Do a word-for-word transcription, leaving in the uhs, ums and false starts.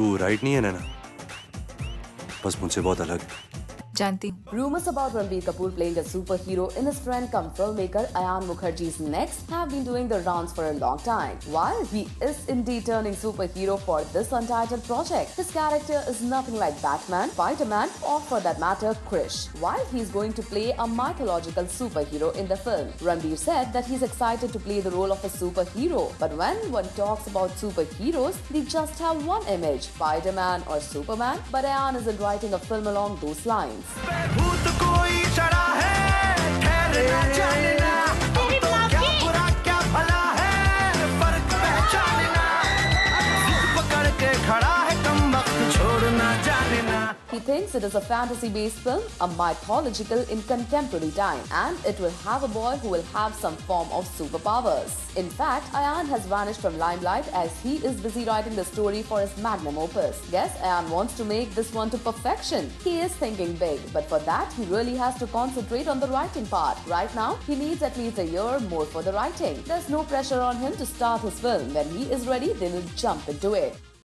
तू राइट नहीं है नैना, बस मुझसे बहुत अलग। जानती। Rumors about Ranbir Kapoor playing a superhero in his friend come filmmaker Ayan Mukherjee's next have been doing the rounds for a long time. While he is indeed turning superhero for this untitled project, his character is nothing like Batman, Spider-Man, or for that matter, Krish. While he's going to play a mythological superhero in the film, Ranbir said that he's excited to play the role of a superhero. But when one talks about superheroes, they just have one image, Spider-Man or Superman. But Ayan isn't writing a film along those lines. भूत कोई चढ़ा है, ठहरना जानना, अब तो क्या बुरा क्या भला है, फर्क पहचानना, जिद पकड़ के खड़ा है कम वक्त छोड़ना जानना। He thinks it is a fantasy-based film, a mythological in contemporary time, and it will have a boy who will have some form of superpowers. In fact, Ayan has vanished from limelight as he is busy writing the story for his magnum opus. Yes, Ayan wants to make this one to perfection. He is thinking big, but for that, he really has to concentrate on the writing part. Right now, he needs at least a year more for the writing. There's no pressure on him to start his film. When he is ready, they will jump into it.